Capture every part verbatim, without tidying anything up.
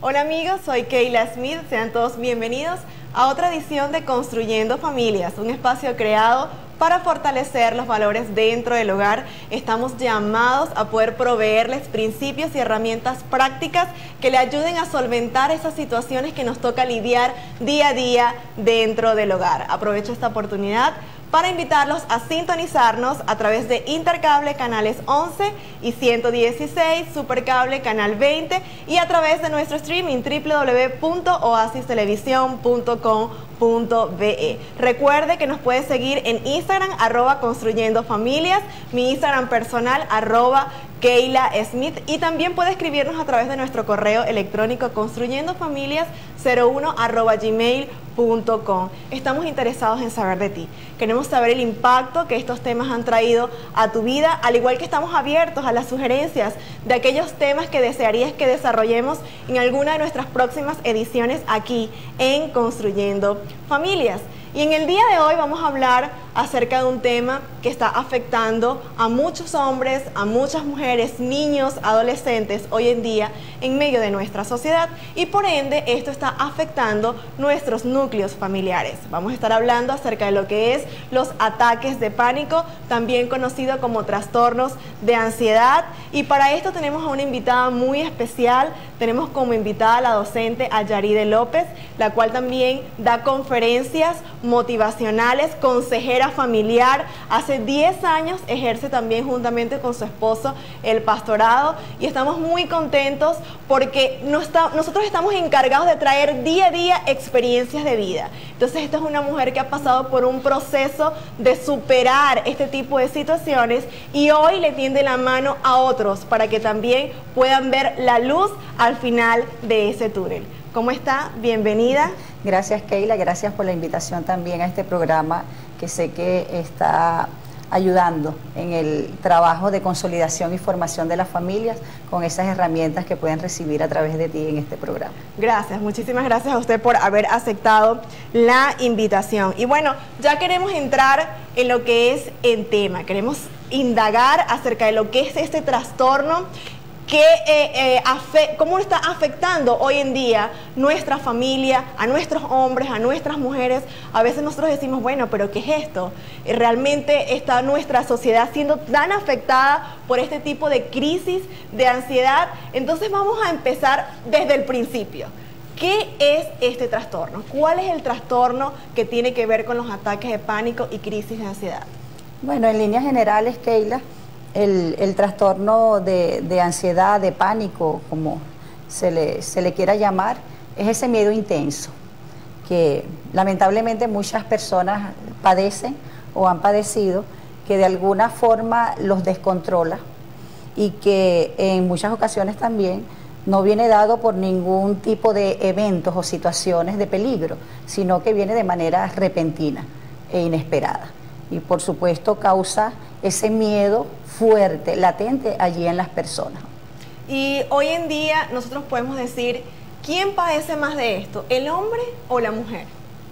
Hola amigos, soy Keila Smith, sean todos bienvenidos a otra edición de Construyendo Familias, un espacio creado para fortalecer los valores dentro del hogar. Estamos llamados a poder proveerles principios y herramientas prácticas que le ayuden a solventar esas situaciones que nos toca lidiar día a día dentro del hogar. Aprovecho esta oportunidad para invitarlos a sintonizarnos a través de Intercable canales once y ciento dieciséis, Supercable canal veinte y a través de nuestro streaming w w w punto oasis televisión punto com punto be. Recuerde que nos puede seguir en Instagram, arroba Construyendo Familias, mi Instagram personal, arroba Keila Smith, y también puede escribirnos a través de nuestro correo electrónico construyendofamilias cero uno arroba gmail punto com. Estamos interesados en saber de ti. Queremos saber el impacto que estos temas han traído a tu vida, al igual que estamos abiertos a las sugerencias de aquellos temas que desearías que desarrollemos en alguna de nuestras próximas ediciones aquí en Construyendo Familias. Y en el día de hoy vamos a hablar acerca de un tema que está afectando a muchos hombres, a muchas mujeres, niños, adolescentes hoy en día en medio de nuestra sociedad, y por ende esto está afectando nuestros núcleos familiares. Vamos a estar hablando acerca de lo que es los ataques de pánico, también conocido como trastornos de ansiedad, y para esto tenemos a una invitada muy especial. Tenemos como invitada a la docente a Yaride López, la cual también da conferencias motivacionales, consejera familiar. Hace diez años ejerce también juntamente con su esposo el pastorado, y estamos muy contentos porque no está, nosotros estamos encargados de traer día a día experiencias de vida. Entonces esta es una mujer que ha pasado por un proceso de superar este tipo de situaciones y hoy le tiende la mano a otros para que también puedan ver la luz al final de ese túnel. ¿Cómo está? Bienvenida. Gracias, Keila, gracias por la invitación también a este programa que sé que está ayudando en el trabajo de consolidación y formación de las familias con esas herramientas que pueden recibir a través de ti en este programa. Gracias, muchísimas gracias a usted por haber aceptado la invitación. Y bueno, ya queremos entrar en lo que es el tema, queremos indagar acerca de lo que es este trastorno. Que, eh, eh, ¿Cómo está afectando hoy en día nuestra familia, a nuestros hombres, a nuestras mujeres? A veces nosotros decimos, bueno, pero ¿qué es esto? ¿Realmente está nuestra sociedad siendo tan afectada por este tipo de crisis de ansiedad? Entonces vamos a empezar desde el principio. ¿Qué es este trastorno? ¿Cuál es el trastorno que tiene que ver con los ataques de pánico y crisis de ansiedad? Bueno, en líneas generales, Keila, El, el trastorno de, de ansiedad, de pánico, como se le, se le quiera llamar, es ese miedo intenso que lamentablemente muchas personas padecen o han padecido, que de alguna forma los descontrola y que en muchas ocasiones también no viene dado por ningún tipo de eventos o situaciones de peligro, sino que viene de manera repentina e inesperada. Y por supuesto causa ese miedo fuerte, latente allí en las personas. Y hoy en día nosotros podemos decir, ¿quién padece más de esto, el hombre o la mujer?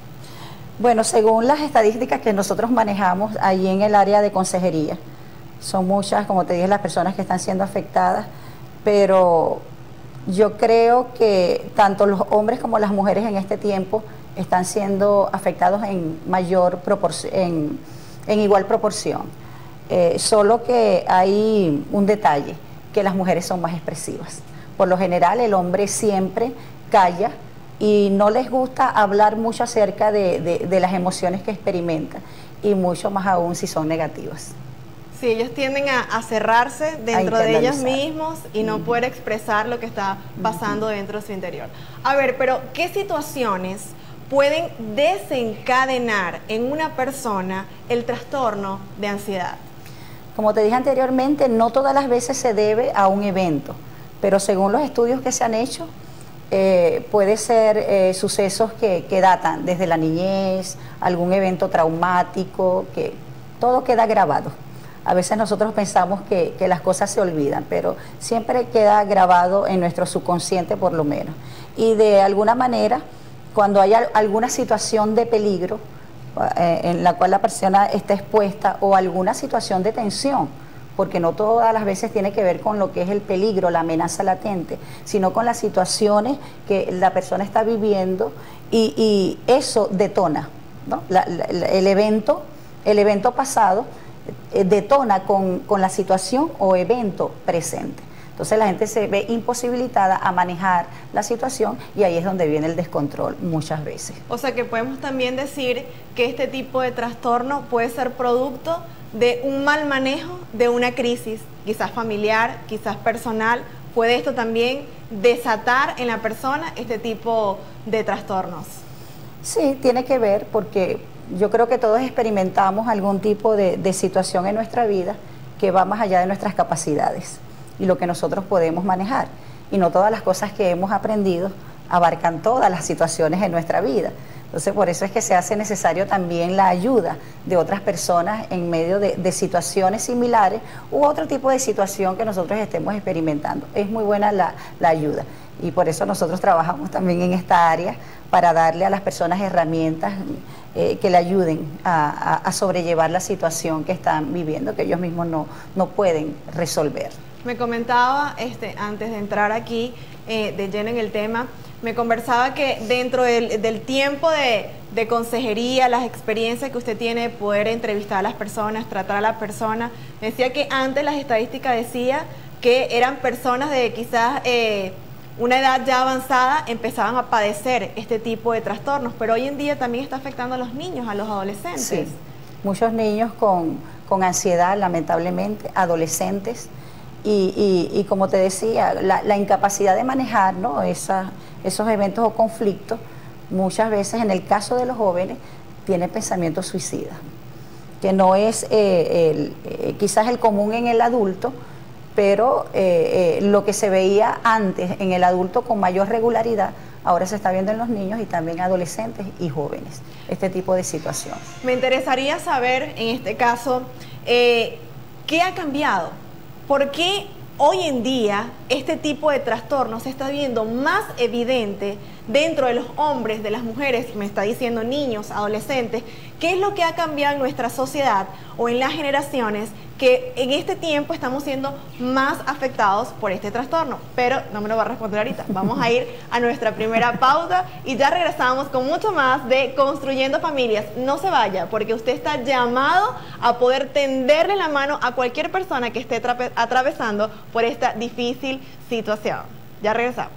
Bueno, según las estadísticas que nosotros manejamos allí en el área de consejería, son muchas, como te dije, las personas que están siendo afectadas, pero yo creo que tanto los hombres como las mujeres en este tiempo están siendo afectados en mayor proporción, en, en igual proporción. Eh, solo que hay un detalle, que las mujeres son más expresivas. Por lo general el hombre siempre calla y no les gusta hablar mucho acerca de, de, de las emociones que experimentan, y mucho más aún si son negativas. Sí, ellos tienden a, a cerrarse dentro de ellos mismos y no mm. poder expresar lo que está pasando mm. dentro de su interior. A ver, pero ¿qué situaciones pueden desencadenar en una persona el trastorno de ansiedad? Como te dije anteriormente, no todas las veces se debe a un evento, pero según los estudios que se han hecho, eh, puede ser eh, sucesos que, que datan desde la niñez, algún evento traumático, que todo queda grabado. A veces nosotros pensamos que, que las cosas se olvidan, pero siempre queda grabado en nuestro subconsciente por lo menos. Y de alguna manera, cuando hay alguna situación de peligro, en la cual la persona está expuesta, o alguna situación de tensión, porque no todas las veces tiene que ver con lo que es el peligro, la amenaza latente, sino con las situaciones que la persona está viviendo y, y eso detona, ¿no? La, la, el evento, el evento pasado eh, detona con, con la situación o evento presente. Entonces la gente se ve imposibilitada a manejar la situación y ahí es donde viene el descontrol muchas veces. O sea que podemos también decir que este tipo de trastorno puede ser producto de un mal manejo de una crisis, quizás familiar, quizás personal. ¿Puede esto también desatar en la persona este tipo de trastornos? Sí, tiene que ver porque yo creo que todos experimentamos algún tipo de, de situación en nuestra vida que va más allá de nuestras capacidades y lo que nosotros podemos manejar. Y no todas las cosas que hemos aprendido abarcan todas las situaciones en nuestra vida. Entonces, por eso es que se hace necesario también la ayuda de otras personas en medio de, de situaciones similares u otro tipo de situación que nosotros estemos experimentando. Es muy buena la, la ayuda y por eso nosotros trabajamos también en esta área para darle a las personas herramientas eh, que le ayuden a, a, a sobrellevar la situación que están viviendo, que ellos mismos no, no pueden resolver. Me comentaba, este, antes de entrar aquí eh, de lleno en el tema, me conversaba que dentro del, del tiempo de, de consejería, las experiencias que usted tiene de poder entrevistar a las personas, tratar a las personas, me decía que antes las estadísticas decía que eran personas de quizás eh, una edad ya avanzada empezaban a padecer este tipo de trastornos, pero hoy en día también está afectando a los niños, a los adolescentes. Sí, muchos niños con, con ansiedad, lamentablemente, adolescentes. Y, y, y como te decía, la, la incapacidad de manejar, ¿no? Esa, esos eventos o conflictos, muchas veces en el caso de los jóvenes, tienen pensamientos suicidas, que no es eh, el, eh, quizás el común en el adulto, pero eh, eh, lo que se veía antes en el adulto con mayor regularidad, ahora se está viendo en los niños y también adolescentes y jóvenes, este tipo de situación. Me interesaría saber, en este caso, eh, ¿qué ha cambiado? ¿Por qué hoy en día este tipo de trastorno se está viendo más evidente dentro de los hombres, de las mujeres, me está diciendo niños, adolescentes? ¿Qué es lo que ha cambiado en nuestra sociedad o en las generaciones que en este tiempo estamos siendo más afectados por este trastorno? Pero no me lo va a responder ahorita. Vamos a ir a nuestra primera pausa y ya regresamos con mucho más de Construyendo Familias. No se vaya, porque usted está llamado a poder tenderle la mano a cualquier persona que esté atravesando por esta difícil situación. Ya regresamos.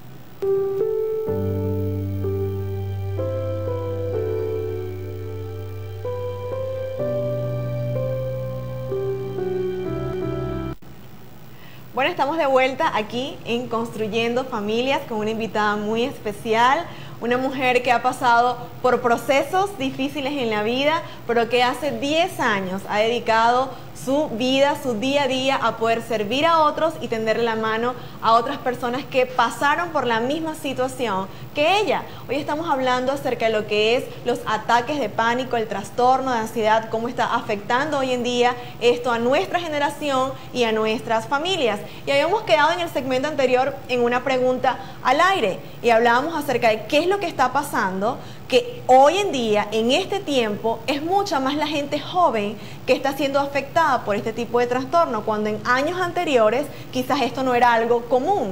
Bueno, estamos de vuelta aquí en Construyendo Familias con una invitada muy especial, una mujer que ha pasado por procesos difíciles en la vida, pero que hace diez años ha dedicado su vida, su día a día a poder servir a otros y tenderle la mano a otras personas que pasaron por la misma situación que ella. Hoy estamos hablando acerca de lo que es los ataques de pánico, el trastorno de ansiedad, cómo está afectando hoy en día esto a nuestra generación y a nuestras familias. Y habíamos quedado en el segmento anterior en una pregunta al aire y hablábamos acerca de qué es lo que está pasando, que hoy en día, en este tiempo, es mucha más la gente joven que está siendo afectada por este tipo de trastorno, cuando en años anteriores quizás esto no era algo común.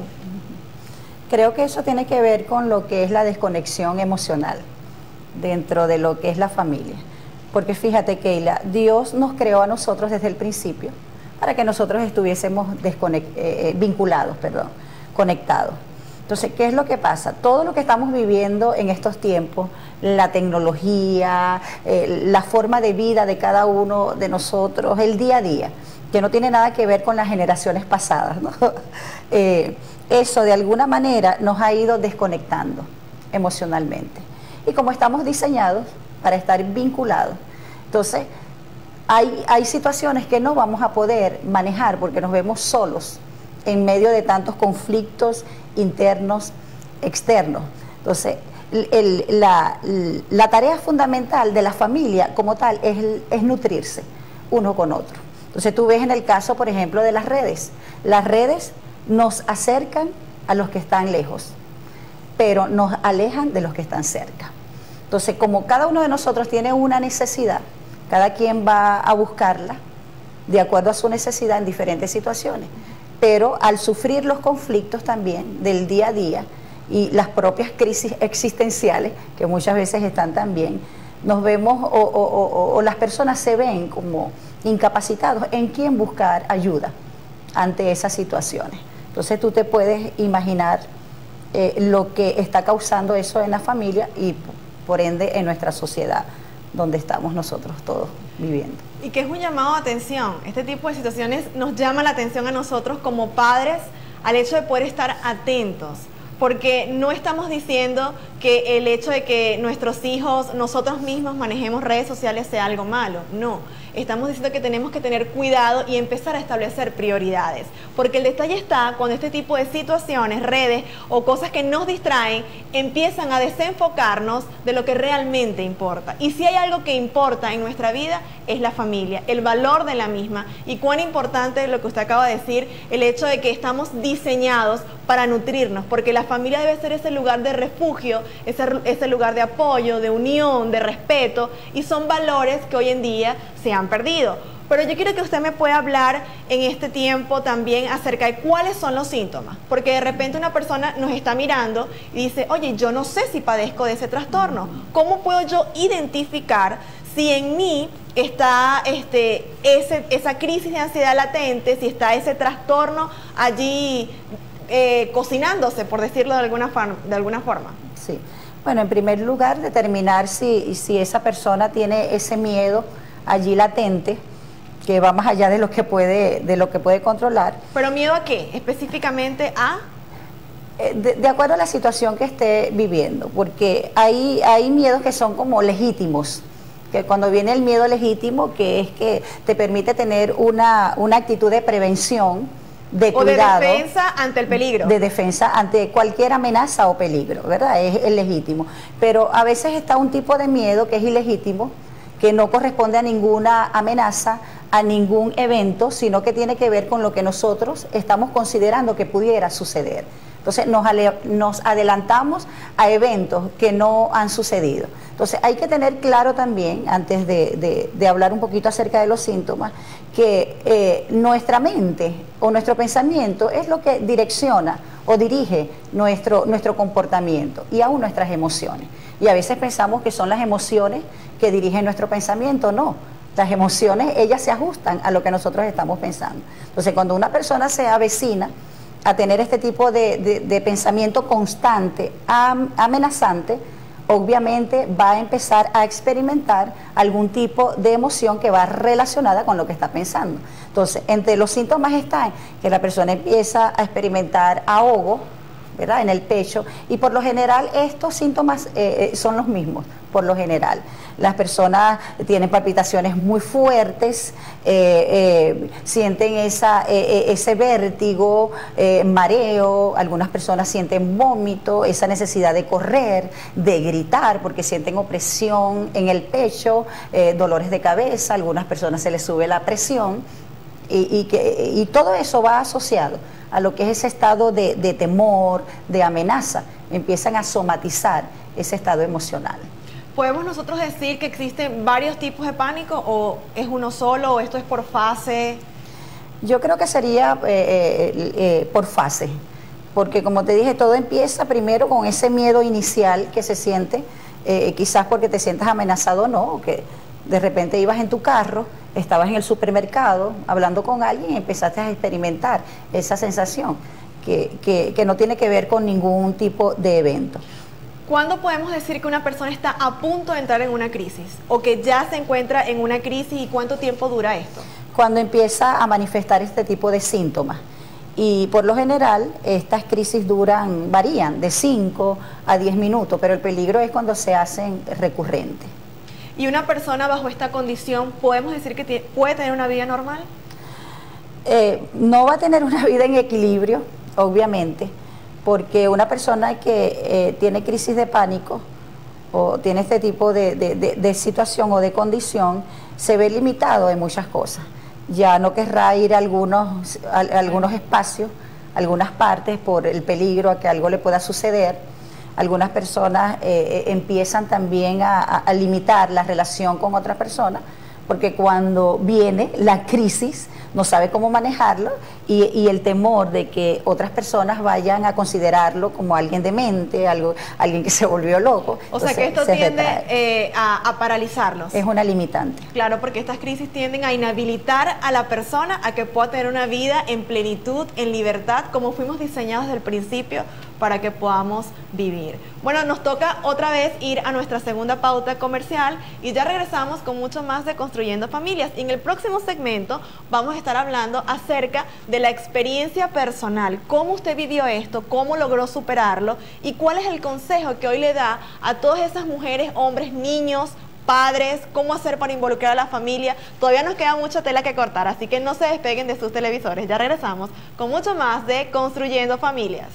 Creo que eso tiene que ver con lo que es la desconexión emocional dentro de lo que es la familia. Porque fíjate, Keila, Dios nos creó a nosotros desde el principio para que nosotros estuviésemos eh, vinculados, perdón, conectados. Entonces, ¿qué es lo que pasa? Todo lo que estamos viviendo en estos tiempos, la tecnología, eh, la forma de vida de cada uno de nosotros, el día a día, que no tiene nada que ver con las generaciones pasadas, ¿no? eh, eso de alguna manera nos ha ido desconectando emocionalmente. Y como estamos diseñados para estar vinculados, entonces hay, hay situaciones que no vamos a poder manejar porque nos vemos solos en medio de tantos conflictos internos, externos. Entonces, el, el, la, la tarea fundamental de la familia como tal es, es nutrirse uno con otro. Entonces, tú ves en el caso, por ejemplo, de las redes. Las redes nos acercan a los que están lejos, pero nos alejan de los que están cerca. Entonces, como cada uno de nosotros tiene una necesidad, cada quien va a buscarla de acuerdo a su necesidad en diferentes situaciones. Pero al sufrir los conflictos también del día a día y las propias crisis existenciales, que muchas veces están también, nos vemos o, o, o, o las personas se ven como incapacitados en quién buscar ayuda ante esas situaciones. Entonces tú te puedes imaginar eh, lo que está causando eso en la familia y por ende en nuestra sociedad donde estamos nosotros todos viviendo. Y que es un llamado de atención. Este tipo de situaciones nos llama la atención a nosotros como padres al hecho de poder estar atentos. Porque no estamos diciendo que el hecho de que nuestros hijos, nosotros mismos manejemos redes sociales sea algo malo, no. Estamos diciendo que tenemos que tener cuidado y empezar a establecer prioridades. Porque el detalle está cuando este tipo de situaciones, redes o cosas que nos distraen, empiezan a desenfocarnos de lo que realmente importa. Y si hay algo que importa en nuestra vida, es la familia, el valor de la misma. Y cuán importante es lo que usted acaba de decir, el hecho de que estamos diseñados para nutrirnos, porque la familia debe ser ese lugar de refugio, ese, ese lugar de apoyo, de unión, de respeto, y son valores que hoy en día se han perdido. Pero yo quiero que usted me pueda hablar en este tiempo también acerca de cuáles son los síntomas, porque de repente una persona nos está mirando y dice, oye, yo no sé si padezco de ese trastorno. ¿Cómo puedo yo identificar si en mí está este, ese, esa crisis de ansiedad latente, si está ese trastorno allí eh, cocinándose, por decirlo de alguna, de alguna forma? Sí. Bueno, en primer lugar, determinar si, si esa persona tiene ese miedo allí latente, que va más allá de lo que puede, de lo que puede controlar. ¿Pero miedo a qué? Específicamente a... De, de acuerdo a la situación que esté viviendo, porque hay, hay miedos que son como legítimos, que cuando viene el miedo legítimo, que es que te permite tener una, una actitud de prevención, de cuidado, o de defensa ante el peligro. De defensa ante cualquier amenaza o peligro, ¿verdad? Es, es legítimo. Pero a veces está un tipo de miedo que es ilegítimo, que no corresponde a ninguna amenaza, a ningún evento, sino que tiene que ver con lo que nosotros estamos considerando que pudiera suceder. Entonces nos, nos adelantamos a eventos que no han sucedido. Entonces hay que tener claro también, antes de, de, de hablar un poquito acerca de los síntomas, que eh, nuestra mente o nuestro pensamiento es lo que direcciona o dirige nuestro, nuestro comportamiento y aún nuestras emociones. Y a veces pensamos que son las emociones que dirigen nuestro pensamiento. No, las emociones, ellas se ajustan a lo que nosotros estamos pensando. Entonces cuando una persona se avecina a tener este tipo de, de, de pensamiento constante, am, amenazante, obviamente va a empezar a experimentar algún tipo de emoción que va relacionada con lo que está pensando. Entonces, entre los síntomas están que la persona empieza a experimentar ahogo, ¿verdad?, en el pecho, y por lo general estos síntomas eh, son los mismos, por lo general. Las personas tienen palpitaciones muy fuertes, eh, eh, sienten esa, eh, ese vértigo, eh, mareo, algunas personas sienten vómito, esa necesidad de correr, de gritar, porque sienten opresión en el pecho, eh, dolores de cabeza, a algunas personas se les sube la presión, y, y, que, y todo eso va asociado a lo que es ese estado de, de temor, de amenaza, empiezan a somatizar ese estado emocional. ¿Podemos nosotros decir que existen varios tipos de pánico o es uno solo o esto es por fase? Yo creo que sería eh, eh, eh, por fase, porque como te dije, todo empieza primero con ese miedo inicial que se siente, eh, quizás porque te sientas amenazado o no, o que de repente ibas en tu carro, estabas en el supermercado hablando con alguien y empezaste a experimentar esa sensación que, que, que no tiene que ver con ningún tipo de evento. ¿Cuándo podemos decir que una persona está a punto de entrar en una crisis o que ya se encuentra en una crisis y cuánto tiempo dura esto? Cuando empieza a manifestar este tipo de síntomas. Y por lo general estas crisis duran, varían de cinco a diez minutos, pero el peligro es cuando se hacen recurrentes. ¿Y una persona bajo esta condición podemos decir que puede tener una vida normal? Eh, no va a tener una vida en equilibrio, obviamente, porque una persona que eh, tiene crisis de pánico o tiene este tipo de, de, de, de situación o de condición, se ve limitado en muchas cosas. Ya no querrá ir a algunos, a, a algunos espacios, a algunas partes por el peligro a que algo le pueda suceder. Algunas personas eh, empiezan también a, a, a limitar la relación con otras personas porque cuando viene la crisis no sabe cómo manejarlo y, y el temor de que otras personas vayan a considerarlo como alguien demente, algo, alguien que se volvió loco. O sea que esto tiende eh, a, a paralizarlos. Es una limitante. Claro, porque estas crisis tienden a inhabilitar a la persona a que pueda tener una vida en plenitud, en libertad, como fuimos diseñados desde el principio para que podamos vivir. Bueno, nos toca otra vez ir a nuestra segunda pauta comercial y ya regresamos con mucho más de Construyendo Familias. Y en el próximo segmento vamos a estar hablando acerca de la experiencia personal, cómo usted vivió esto, cómo logró superarlo y cuál es el consejo que hoy le da a todas esas mujeres, hombres, niños, padres, cómo hacer para involucrar a la familia. Todavía nos queda mucha tela que cortar, así que no se despeguen de sus televisores. Ya regresamos con mucho más de Construyendo Familias.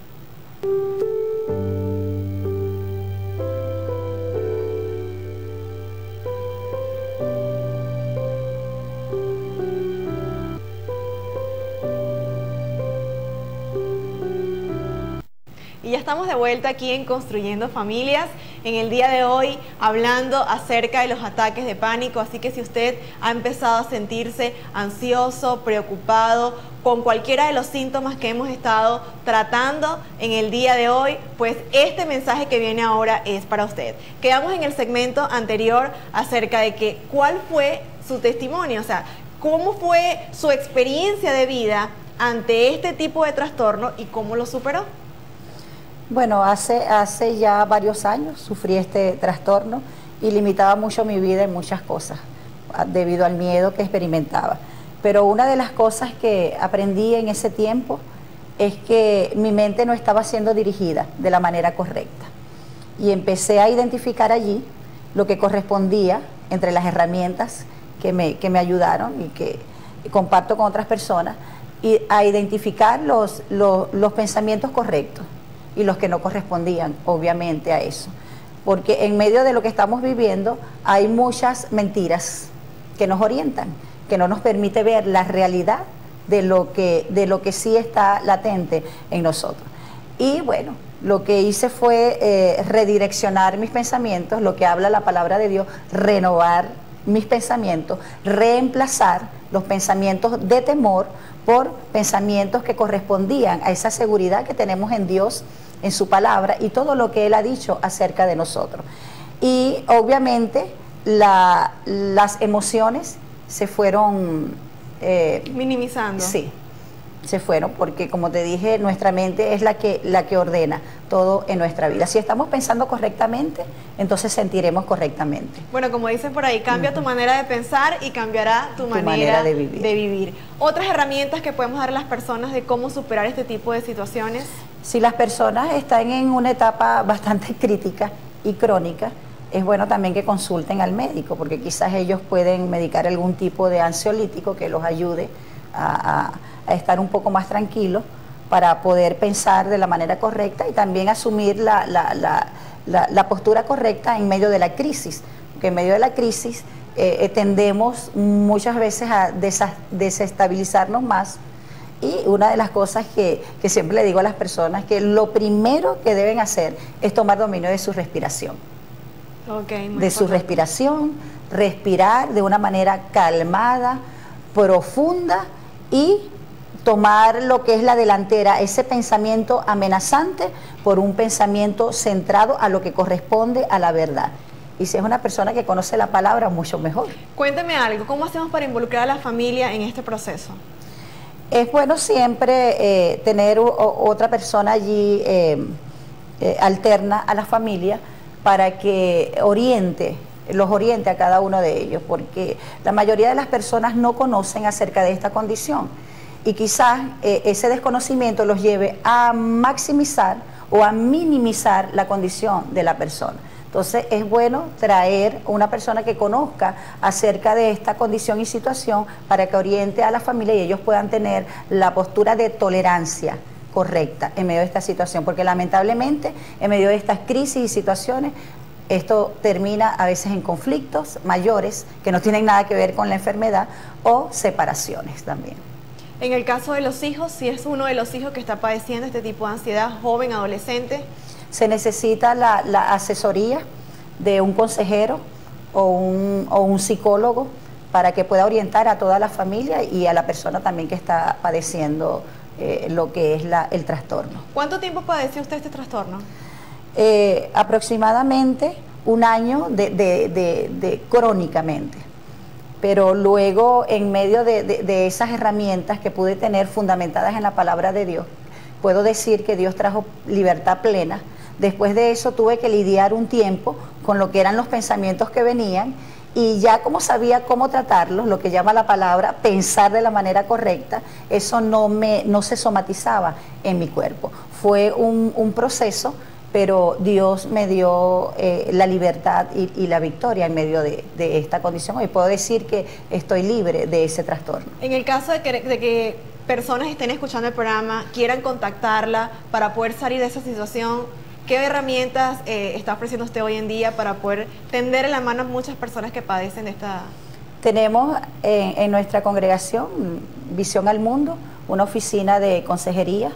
Y ya estamos de vuelta aquí en Construyendo Familias, en el día de hoy hablando acerca de los ataques de pánico, así que si usted ha empezado a sentirse ansioso, preocupado, con cualquiera de los síntomas que hemos estado tratando en el día de hoy, pues este mensaje que viene ahora es para usted. Quedamos en el segmento anterior acerca de que cuál fue su testimonio, o sea, cómo fue su experiencia de vida ante este tipo de trastorno y cómo lo superó. Bueno, hace, hace ya varios años sufrí este trastorno y limitaba mucho mi vida en muchas cosas debido al miedo que experimentaba. Pero una de las cosas que aprendí en ese tiempo es que mi mente no estaba siendo dirigida de la manera correcta. Y empecé a identificar allí lo que correspondía entre las herramientas que me, que me ayudaron y que comparto con otras personas, y a identificar los, los, los pensamientos correctos y los que no correspondían, obviamente, a eso. Porque en medio de lo que estamos viviendo hay muchas mentiras que nos orientan, que no nos permite ver la realidad de lo que, de lo que sí está latente en nosotros. Y bueno, lo que hice fue eh, redireccionar mis pensamientos, lo que habla la palabra de Dios, renovar mis pensamientos, reemplazar los pensamientos de temor por pensamientos que correspondían a esa seguridad que tenemos en Dios, en su palabra y todo lo que Él ha dicho acerca de nosotros. Y obviamente la, las emociones se fueron... Eh, minimizando. Sí, se fueron porque, como te dije, nuestra mente es la que, la que ordena todo en nuestra vida. Si estamos pensando correctamente, entonces sentiremos correctamente. Bueno, como dicen por ahí, cambia uh-huh. tu manera de pensar y cambiará tu, tu manera, manera de, vivir. de vivir. Otras herramientas que podemos dar a las personas de cómo superar este tipo de situaciones. Si las personas están en una etapa bastante crítica y crónica, es bueno también que consulten al médico, porque quizás ellos pueden medicar algún tipo de ansiolítico que los ayude a, a, a estar un poco más tranquilos para poder pensar de la manera correcta y también asumir la, la, la, la, la postura correcta en medio de la crisis, porque en medio de la crisis eh, tendemos muchas veces a desa, desestabilizarnos más. Y una de las cosas que, que siempre le digo a las personas, que lo primero que deben hacer es tomar dominio de su respiración. Okay, de su respiración, respirar de una manera calmada, profunda y tomar lo que es la delantera, ese pensamiento amenazante por un pensamiento centrado a lo que corresponde a la verdad. Y si es una persona que conoce la palabra, mucho mejor. Cuénteme algo, ¿cómo hacemos para involucrar a la familia en este proceso? Es bueno siempre eh, tener o, otra persona allí eh, eh, alterna a la familia para que oriente, los oriente a cada uno de ellos, porque la mayoría de las personas no conocen acerca de esta condición y quizás eh, ese desconocimiento los lleve a maximizar o a minimizar la condición de la persona. Entonces es bueno traer una persona que conozca acerca de esta condición y situación para que oriente a la familia y ellos puedan tener la postura de tolerancia correcta en medio de esta situación, porque lamentablemente en medio de estas crisis y situaciones esto termina a veces en conflictos mayores que no tienen nada que ver con la enfermedad o separaciones también. En el caso de los hijos, si es uno de los hijos que está padeciendo este tipo de ansiedad, joven, adolescente, se necesita la, la asesoría de un consejero o un, o un psicólogo para que pueda orientar a toda la familia y a la persona también que está padeciendo eh, lo que es la, el trastorno. ¿Cuánto tiempo padeció usted este trastorno? Eh, aproximadamente un año de, de, de, de crónicamente, pero luego en medio de, de, de esas herramientas que pude tener fundamentadas en la palabra de Dios, puedo decir que Dios trajo libertad plena. Después de eso tuve que lidiar un tiempo con lo que eran los pensamientos que venían, y ya como sabía cómo tratarlos, lo que llama la palabra pensar de la manera correcta, eso no, me, no se somatizaba en mi cuerpo. Fue un, un proceso, pero Dios me dio eh, la libertad y, y la victoria en medio de, de esta condición. Hoy puedo decir que estoy libre de ese trastorno. En el caso de que, de que personas estén escuchando el programa, quieran contactarla para poder salir de esa situación, ¿qué herramientas eh, está ofreciendo usted hoy en día para poder tender la mano a muchas personas que padecen de esta? Tenemos en, en nuestra congregación, Visión al Mundo, una oficina de consejería,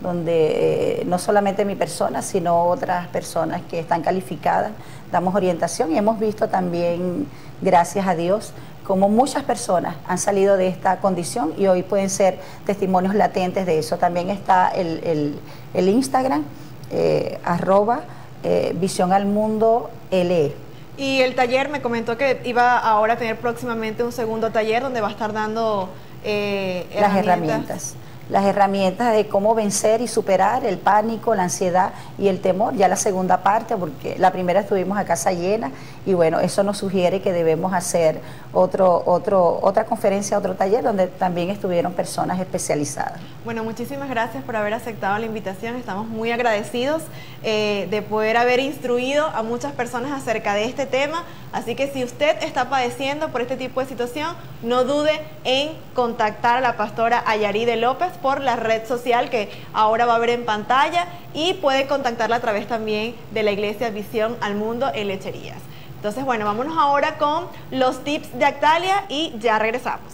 donde eh, no solamente mi persona, sino otras personas que están calificadas, damos orientación, y hemos visto también, gracias a Dios, como muchas personas han salido de esta condición y hoy pueden ser testimonios latentes de eso. También está el, el, el Instagram, eh, arroba eh, Visión al Mundo L E. Y el taller, me comentó que iba ahora a tener próximamente un segundo taller donde va a estar dando eh, herramientas. Las herramientas. Las herramientas de cómo vencer y superar el pánico, la ansiedad y el temor, ya la segunda parte, porque la primera estuvimos a casa llena y bueno, eso nos sugiere que debemos hacer otro, otro, otra conferencia, otro taller donde también estuvieron personas especializadas. Bueno, muchísimas gracias por haber aceptado la invitación, estamos muy agradecidos eh, de poder haber instruido a muchas personas acerca de este tema, así que si usted está padeciendo por este tipo de situación, no dude en contactar a la pastora Ayaride López por la red social que ahora va a ver en pantalla, y puede contactarla a través también de la Iglesia Visión al Mundo en Lecherías. Entonces, bueno, vámonos ahora con los tips de Actalia y ya regresamos.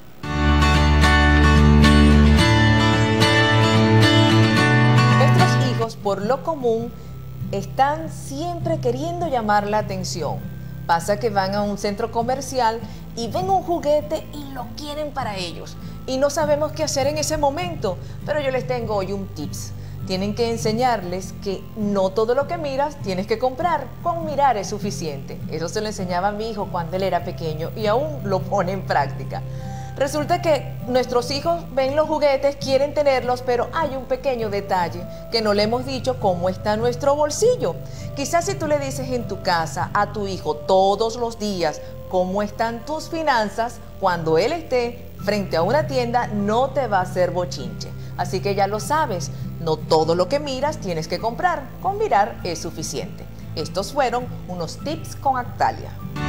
Nuestros hijos, por lo común, están siempre queriendo llamar la atención. Pasa que van a un centro comercial y ven un juguete y lo quieren para ellos. Y no sabemos qué hacer en ese momento, pero yo les tengo hoy un tips. Tienen que enseñarles que no todo lo que miras tienes que comprar, con mirar es suficiente. Eso se lo enseñaba a mi hijo cuando él era pequeño y aún lo pone en práctica. Resulta que nuestros hijos ven los juguetes, quieren tenerlos, pero hay un pequeño detalle que no le hemos dicho: cómo está nuestro bolsillo. Quizás si tú le dices en tu casa a tu hijo todos los días cómo están tus finanzas, cuando él esté frente a una tienda no te va a hacer bochinche. Así que ya lo sabes, no todo lo que miras tienes que comprar, con mirar es suficiente. Estos fueron unos tips con Actalia.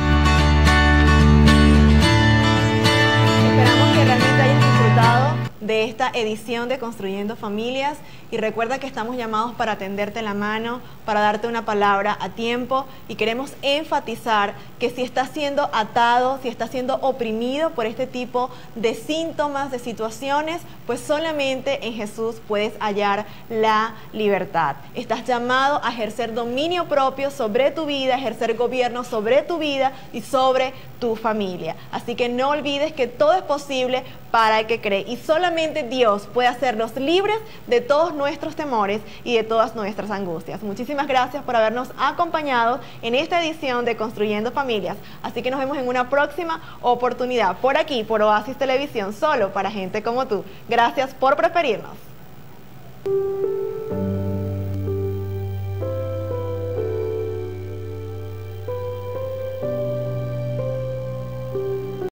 Esperamos que realmente hayan disfrutado de esta edición de Construyendo Familias, y recuerda que estamos llamados para tenderte la mano, para darte una palabra a tiempo, y queremos enfatizar que si estás siendo atado, si estás siendo oprimido por este tipo de síntomas, de situaciones, pues solamente en Jesús puedes hallar la libertad. Estás llamado a ejercer dominio propio sobre tu vida, ejercer gobierno sobre tu vida y sobre tu familia. Así que no olvides que todo es posible para el que cree, y solamente Dios puede hacernos libres de todos nuestros temores y de todas nuestras angustias. Muchísimas gracias por habernos acompañado en esta edición de Construyendo Familias. Así que nos vemos en una próxima oportunidad por aquí, por Oasis Televisión, solo para gente como tú. Gracias por preferirnos.